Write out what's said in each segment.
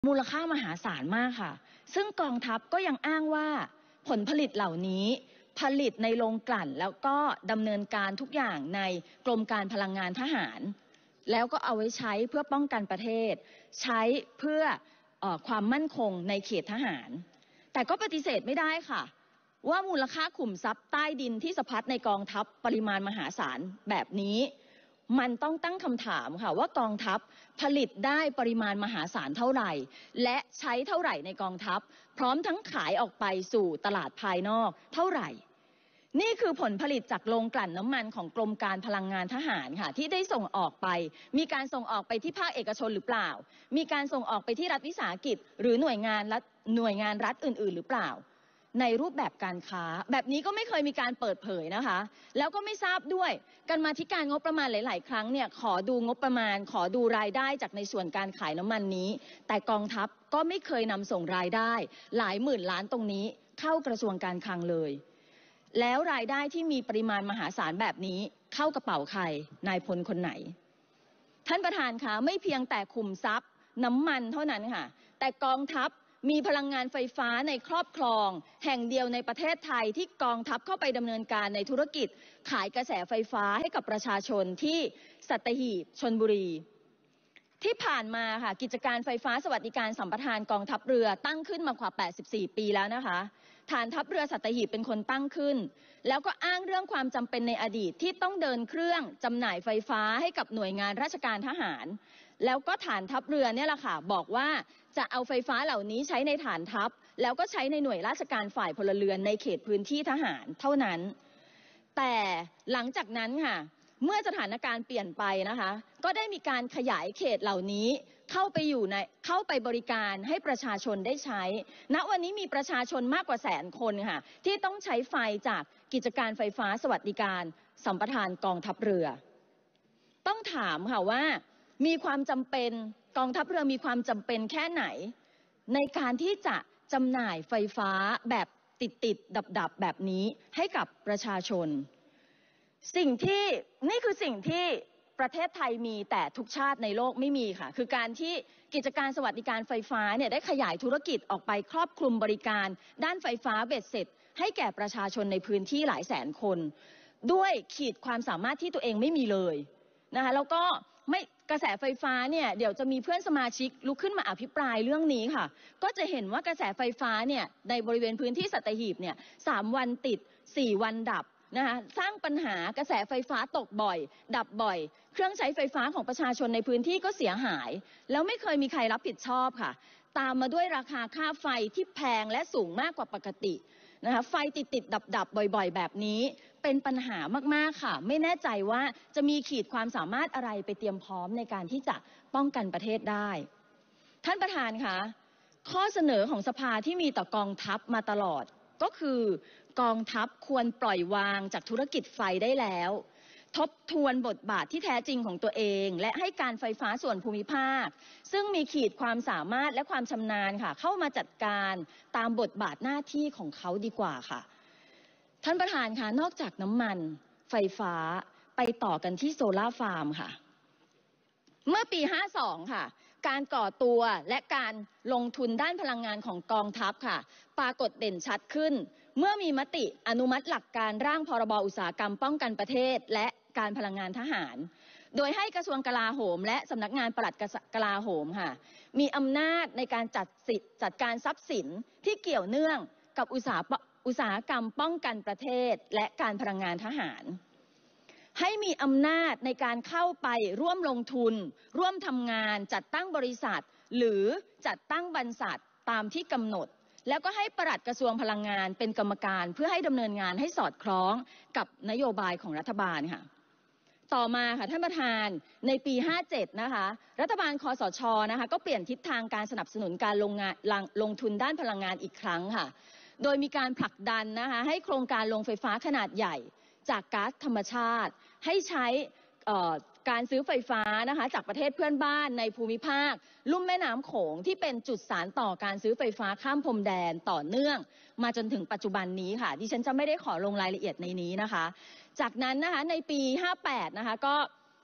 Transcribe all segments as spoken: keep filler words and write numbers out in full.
มูลค่ามหาศาลมากค่ะซึ่งกองทัพก็ยังอ้างว่าผลผลิตเหล่านี้ผลิตในโรงกลั่นแล้วก็ดำเนินการทุกอย่างในกรมการพลังงานทหารแล้วก็เอาไว้ใช้เพื่อป้องกันประเทศใช้เพื่อเอ่อความมั่นคงในเขตทหารแต่ก็ปฏิเสธไม่ได้ค่ะว่ามูลค่าขุมทรัพย์ใต้ดินที่สะพัดในกองทัพปริมาณมหาศาลแบบนี้มันต้องตั้งคำถามค่ะว่ากองทัพผลิตได้ปริมาณมหาศาลเท่าไหร่และใช้เท่าไหร่ในกองทัพพร้อมทั้งขายออกไปสู่ตลาดภายนอกเท่าไหร่นี่คือผลผลิตจากโรงกลั่นน้ำมันของกรมการพลังงานทหารค่ะที่ได้ส่งออกไปมีการส่งออกไปที่ภาคเอกชนหรือเปล่ามีการส่งออกไปที่รัฐวิสาหกิจหรือหน่วยงานรัฐหน่วยงานรัฐอื่นๆหรือเปล่าในรูปแบบการค้าแบบนี้ก็ไม่เคยมีการเปิดเผยนะคะแล้วก็ไม่ทราบด้วยกรรมาธิการงบประมาณหลายๆครั้งเนี่ยขอดูงบประมาณขอดูรายได้จากในส่วนการขายน้ำมันนี้แต่กองทัพก็ไม่เคยนำส่งรายได้หลายหมื่นล้านตรงนี้เข้ากระทรวงการคลังเลยแล้วรายได้ที่มีปริมาณมหาศาลแบบนี้เข้ากระเป๋าใครนายพลคนไหนท่านประธานคะไม่เพียงแต่ขุมทรัพย์น้ำมันเท่านั้นค่ะแต่กองทัพมีพลังงานไฟฟ้าในครอบครองแห่งเดียวในประเทศไทยที่กองทัพเข้าไปดำเนินการในธุรกิจขายกระแสไฟฟ้าให้กับประชาชนที่สัตหีบชลบุรีที่ผ่านมาค่ะกิจการไฟฟ้าสวัสดิการสัมปทานกองทัพเรือตั้งขึ้นมากว่าแปดสิบสี่ปีแล้วนะคะฐานทัพเรือสัตหีบเป็นคนตั้งขึ้นแล้วก็อ้างเรื่องความจำเป็นในอดีตที่ต้องเดินเครื่องจำหน่ายไฟฟ้าให้กับหน่วยงานราชการทหารแล้วก็ฐานทัพเรือเนี่ยแหละค่ะบอกว่าจะเอาไฟฟ้าเหล่านี้ใช้ในฐานทัพแล้วก็ใช้ในหน่วยราชการฝ่ายพลเรือนในเขตพื้นที่ทหารเท่านั้นแต่หลังจากนั้นค่ะเมื่อสถานการณ์เปลี่ยนไปนะคะก็ได้มีการขยายเขตเหล่านี้เข้าไปอยู่ในเข้าไปบริการให้ประชาชนได้ใช้ณวันนี้มีประชาชนมากกว่าแสนคนค่ะที่ต้องใช้ไฟจากกิจการไฟฟ้าสวัสดิการสัมปทานกองทัพเรือต้องถามค่ะว่ามีความจำเป็นกองทัพเรือมีความจำเป็นแค่ไหนในการที่จะจำหน่ายไฟฟ้าแบบติดติดดับดับแบบนี้ให้กับประชาชนสิ่งที่นี่คือสิ่งที่ประเทศไทยมีแต่ทุกชาติในโลกไม่มีค่ะคือการที่กิจการสวัสดิการไฟฟ้าเนี่ยได้ขยายธุรกิจออกไปครอบคลุมบริการด้านไฟฟ้าเบ็ดเสร็จให้แก่ประชาชนในพื้นที่หลายแสนคนด้วยขีดความสามารถที่ตัวเองไม่มีเลยนะคะแล้วก็ไม่กระแสไฟฟ้าเนี่ยเดี๋ยวจะมีเพื่อนสมาชิกลุกขึ้นมาอภิปรายเรื่องนี้ค่ะก็จะเห็นว่ากระแสไฟฟ้าเนี่ยในบริเวณพื้นที่สัตหีบเนี่ยสามวันติดสี่วันดับนะคะสร้างปัญหากระแสไฟฟ้าตกบ่อยดับบ่อยเครื่องใช้ไฟฟ้าของประชาชนในพื้นที่ก็เสียหายแล้วไม่เคยมีใครรับผิดชอบค่ะตามมาด้วยราคาค่าไฟที่แพงและสูงมากกว่าปกตินะคะไฟติดติดดับดับบ่อยๆแบบนี้เป็นปัญหามากๆค่ะไม่แน่ใจว่าจะมีขีดความสามารถอะไรไปเตรียมพร้อมในการที่จะป้องกันประเทศได้ท่านประธานคะข้อเสนอของสภาที่มีต่อกองทัพมาตลอดก็คือกองทัพควรปล่อยวางจากธุรกิจไฟได้แล้วทบทวนบทบาทที่แท้จริงของตัวเองและให้การไฟฟ้าส่วนภูมิภาคซึ่งมีขีดความสามารถและความชำนาญค่ะเข้ามาจัดการตามบทบาทหน้าที่ของเขาดีกว่าค่ะท่านประธานคะนอกจากน้ำมันไฟฟ้าไปต่อกันที่โซล่าฟาร์มค่ะเมื่อปีห้าสิบสองค่ะการก่อตัวและการลงทุนด้านพลังงานของกองทัพค่ะปรากฏเด่นชัดขึ้นเมื่อมีมติอนุมัติหลักการร่างพรบอุตสาหกรรมป้องกันประเทศและการพลังงานทหารโดยให้กระทรวงกลาโหมและสำนักงานปลัดกลาโหมค่ะมีอำนาจในการจัดสิทธิ์จัดการทรัพย์สินที่เกี่ยวเนื่องกับอุตสาหอุตสาหกรรมป้องกันประเทศและการพลังงานทหารให้มีอำนาจในการเข้าไปร่วมลงทุนร่วมทำงานจัดตั้งบริษัทหรือจัดตั้งบรรษัทตามที่กำหนดแล้วก็ให้ปลัดกระทรวงพลังงานเป็นกรรมการเพื่อให้ดำเนินงานให้สอดคล้องกับนโยบายของรัฐบาลค่ะต่อมาค่ะท่านประธานในปีห้าเจ็ดนะคะรัฐบาลคสชนะคะก็เปลี่ยนทิศทางการสนับสนุนการลงงานลงทุนด้านพลังงานอีกครั้งค่ะโดยมีการผลักดันนะคะให้โครงการโรงไฟฟ้าขนาดใหญ่จากก๊าซธรรมชาติให้ใช้การซื้อไฟฟ้านะคะจากประเทศเพื่อนบ้านในภูมิภาคลุ่มแม่น้ำโขงที่เป็นจุดสานต่อการซื้อไฟฟ้าข้ามพรมแดนต่อเนื่องมาจนถึงปัจจุบันนี้ค่ะดิฉันจะไม่ได้ขอลงรายละเอียดในนี้นะคะจากนั้นนะคะในปีห้าแปดนะคะก็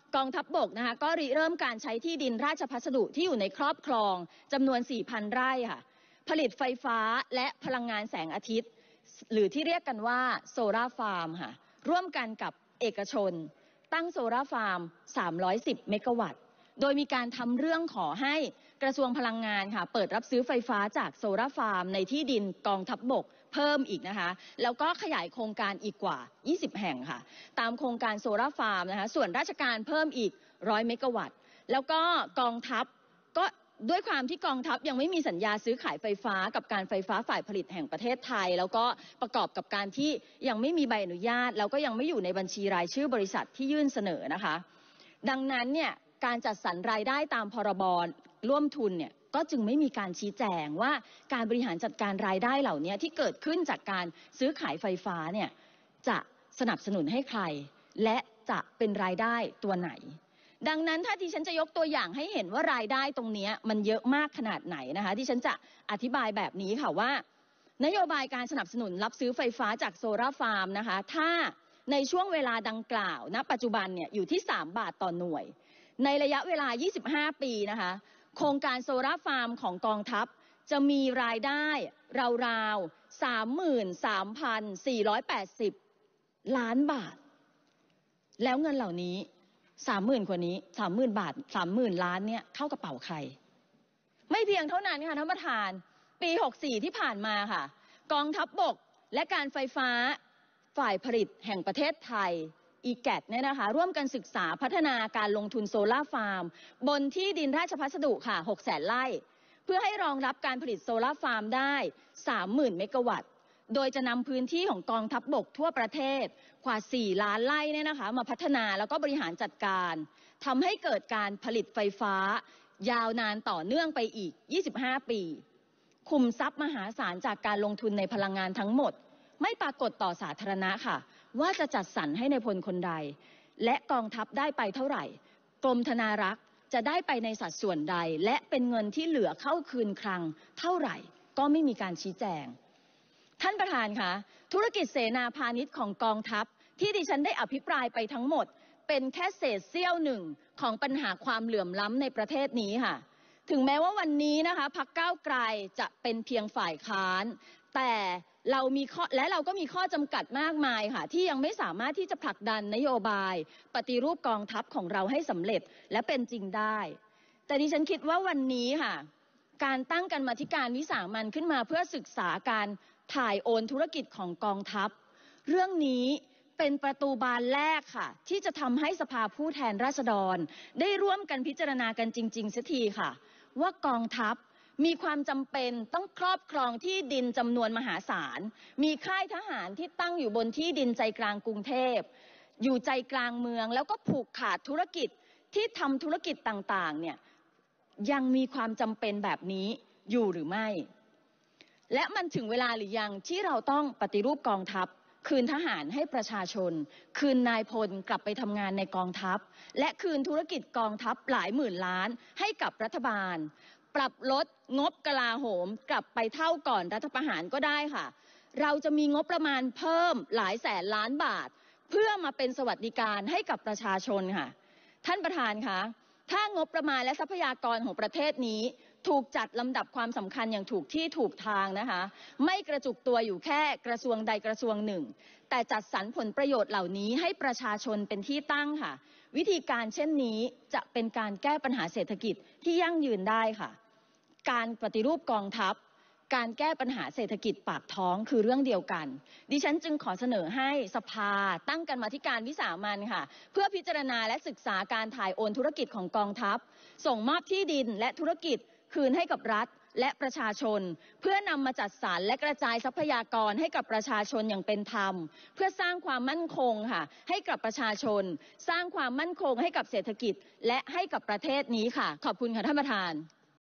กองทัพบกนะคะก็ริเริ่มการใช้ที่ดินราชพัสดุที่อยู่ในครอบครองจำนวน สี่พัน ไร่ค่ะผลิตไฟฟ้าและพลังงานแสงอาทิตย์หรือที่เรียกกันว่าโซลาร์ฟาร์มค่ะร่วมกันกับเอกชนตั้งโซลาร์ฟาร์มสามร้อยสิบเมกะวัตต์โดยมีการทำเรื่องขอให้กระทรวงพลังงานค่ะเปิดรับซื้อไฟฟ้าจากโซลาร์ฟาร์มในที่ดินกองทัพบกเพิ่มอีกนะคะแล้วก็ขยายโครงการอีกกว่ายี่สิบแห่งค่ะตามโครงการโซลาร์ฟาร์มนะคะส่วนราชการเพิ่มอีกหนึ่งร้อยเมกะวัตต์แล้วก็กองทัพก็ด้วยความที่กองทัพยังไม่มีสัญญาซื้อขายไฟฟ้ากับการไฟฟ้าฝ่ายผลิตแห่งประเทศไทยแล้วก็ประกอบกับการที่ยังไม่มีใบอนุญาตแล้วก็ยังไม่อยู่ในบัญชีรายชื่อบริษัทที่ยื่นเสนอนะคะดังนั้นเนี่ยการจัดสรรรายได้ตามพรบร่วมทุนเนี่ยก็จึงไม่มีการชี้แจงว่าการบริหารจัดการรายได้เหล่านี้ที่เกิดขึ้นจากการซื้อขายไฟฟ้าเนี่ยจะสนับสนุนให้ใครและจะเป็นรายได้ตัวไหนดังนั้นถ้าที่ฉันจะยกตัวอย่างให้เห็นว่ารายได้ตรงนี้มันเยอะมากขนาดไหนนะคะที่ฉันจะอธิบายแบบนี้ค่ะว่านโยบายการสนับสนุนรับซื้อไฟฟ้าจากโซลาร์ฟาร์มนะคะถ้าในช่วงเวลาดังกล่าวณปัจจุบันเนี่ยอยู่ที่สามบาทต่อหน่วยในระยะเวลายี่สิบห้าปีนะคะโครงการโซลาร์ฟาร์มของกองทัพจะมีรายได้ราวๆ สามหมื่นสามพันสี่ร้อยแปดสิบ ล้านบาทแล้วเงินเหล่านี้สามหมื่นกว่านี้สามหมื่นบาทสามหมื่นล้านเนี่ยเข้ากระเป๋าใครไม่เพียงเท่านั้นค่ะท่านประธานปีหกสี่ที่ผ่านมาค่ะกองทัพบกและการไฟฟ้าฝ่ายผลิตแห่งประเทศไทย อี แกท เนี่ยนะคะร่วมกันศึกษาพัฒนาการลงทุนโซลาร์ฟาร์มบนที่ดินราชพัสดุค่ะหกแสนไร่เพื่อให้รองรับการผลิตโซลาร์ฟาร์มได้ สามหมื่น เมกะวัตต์โดยจะนำพื้นที่ของกองทัพบกทั่วประเทศกว่า สี่ ล้านไร่เนี่ยนะคะมาพัฒนาแล้วก็บริหารจัดการทำให้เกิดการผลิตไฟฟ้ายาวนานต่อเนื่องไปอีกยี่สิบห้าปีคุมทรัพย์มหาศาลจากการลงทุนในพลังงานทั้งหมดไม่ปรากฏต่อสาธารณะค่ะว่าจะจัดสรรให้ในพลคนใดและกองทัพได้ไปเท่าไหร่กรมธนารักษ์จะได้ไปในสัดส่วนใดและเป็นเงินที่เหลือเข้าคืนคลังเท่าไหร่ก็ไม่มีการชี้แจงท่านประธานคะธุรกิจเสนาพาณิชย์ของกองทัพที่ดิฉันได้อภิปรายไปทั้งหมดเป็นแค่เศษเสี้ยวหนึ่งของปัญหาความเหลื่อมล้ำในประเทศนี้ค่ะถึงแม้ว่าวันนี้นะคะพรรคก้าวไกลจะเป็นเพียงฝ่ายค้านแต่เรามีข้อและเราก็มีข้อจำกัดมากมายค่ะที่ยังไม่สามารถที่จะผลักดันนโยบายปฏิรูปกองทัพของเราให้สำเร็จและเป็นจริงได้แต่ดิฉันคิดว่าวันนี้ค่ะการตั้งกรรมาธิการวิสามัญขึ้นมาเพื่อศึกษาการถ่ายโอนธุรกิจของกองทัพเรื่องนี้เป็นประตูบานแรกค่ะที่จะทำให้สภาผู้แทนราษฎรได้ร่วมกันพิจารณากันจริงๆสักทีค่ะว่ากองทัพมีความจำเป็นต้องครอบครองที่ดินจำนวนมหาศาลมีค่ายทหารที่ตั้งอยู่บนที่ดินใจกลางกรุงเทพอยู่ใจกลางเมืองแล้วก็ผูกขาดธุรกิจที่ทำธุรกิจต่างๆเนี่ยยังมีความจำเป็นแบบนี้อยู่หรือไม่และมันถึงเวลาหรือยังที่เราต้องปฏิรูปกองทัพคืนทหารให้ประชาชนคืนนายพลกลับไปทำงานในกองทัพและคืนธุรกิจกองทัพหลายหมื่นล้านให้กับรัฐบาลปรับลดงบกลาโหมกลับไปเท่าก่อนรัฐประหารก็ได้ค่ะเราจะมีงบประมาณเพิ่มหลายแสนล้านบาทเพื่อมาเป็นสวัสดิการให้กับประชาชนค่ะท่านประธานคะถ้างบประมาณและทรัพยากรของประเทศนี้ถูกจัดลำดับความสำคัญอย่างถูกที่ถูกทางนะคะไม่กระจุกตัวอยู่แค่กระทรวงใดกระทรวงหนึ่งแต่จัดสรรผลประโยชน์เหล่านี้ให้ประชาชนเป็นที่ตั้งค่ะวิธีการเช่นนี้จะเป็นการแก้ปัญหาเศรษฐกิจที่ยั่งยืนได้ค่ะการปฏิรูปกองทัพการแก้ปัญหาเศรษฐกิจปากท้องคือเรื่องเดียวกันดิฉันจึงขอเสนอให้สภาตั้งกรรมาธิการวิสามัญค่ะเพื่อพิจารณาและศึกษาการถ่ายโอนธุรกิจของกองทัพส่งมอบที่ดินและธุรกิจคืนให้กับรัฐและประชาชนเพื่อนำมาจัดสรรและกระจายทรัพยากรให้กับประชาชนอย่างเป็นธรรมเพื่อสร้างความมั่นคงค่ะให้กับประชาชนสร้างความมั่นคงให้กับเศรษฐกิจและให้กับประเทศนี้ค่ะขอบคุณค่ะท่านประธาน